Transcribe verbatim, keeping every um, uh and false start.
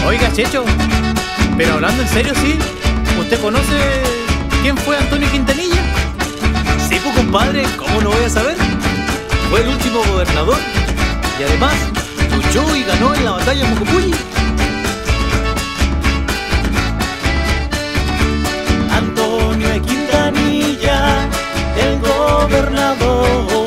Oiga, Checho, pero hablando en serio, sí, ¿usted conoce quién fue Antonio Quintanilla? Sí, pues compadre, ¿cómo no voy a saber? Fue el último gobernador y además luchó y ganó en la batalla de Mucupulli. Antonio Quintanilla, el gobernador.